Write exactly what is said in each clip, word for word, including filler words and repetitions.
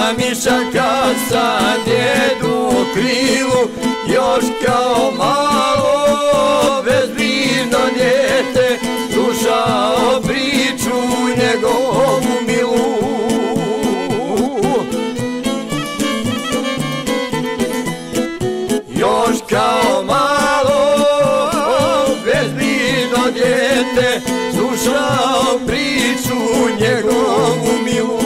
mišaka sa djedu u krilu, još kao malo bezbrižno dijete slušao priču njegovu milu. Još kao malo bezbrižno dijete slušao priču njegovu milu.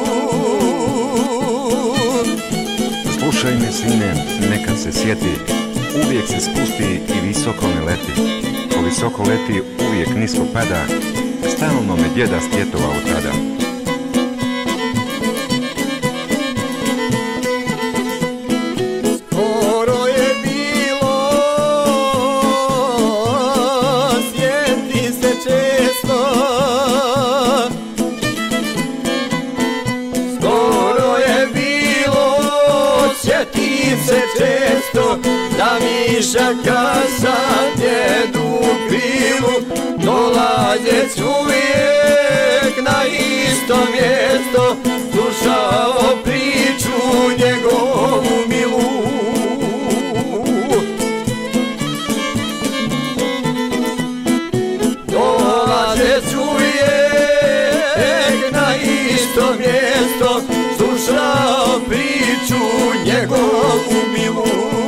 Slušaj me, sine, nekad se sjeti, uvijek se spusti i visoko ne leti. Ko visoko leti, uvijek nisko pada, stalno me djeda stjetovao tada. Skoro je bilo, sjeti se često, skoro je bilo, sjeti se često, da mišaka sa djedu u krilu, dolazeć uvijek na isto mjesto, slušao priču njegovu milu. Dolazeć uvijek na isto mjesto, slušao priču njegovu milu.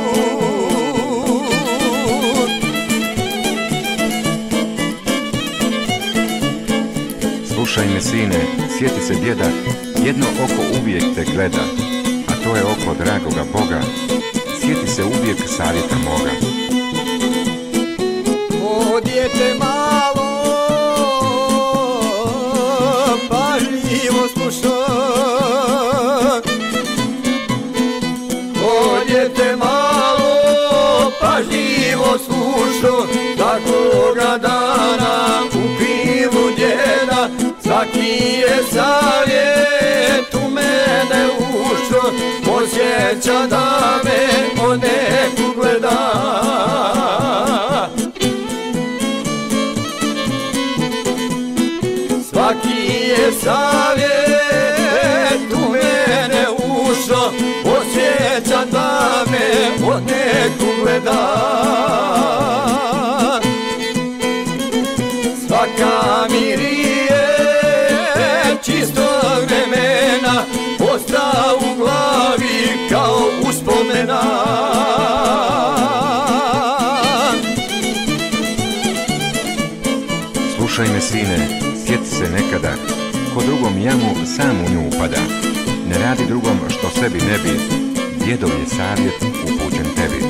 Slušaj me, sine, sjeti se djeda, jedno oko uvijek te gleda, a to je oko dragoga Boga, sjeti se uvijek savjeta moga. O dijete malo, pažljivo sluša, o dijete malo, pažljivo sluša, takoga dana u krilu djeda, svaki je savjet u mene ušao, osjeća da me on neku gleda. Svaki je savjet u mene ušao, osjeća da me on neku gleda. Svaka mi čistog vremena osta u glavi kao uspomena. Slušaj me, sine, sjeti se nekada, ko drugom jamu sam u nju upada. Ne radi drugom što sebi ne bi, djedov je savjet upućen tebi.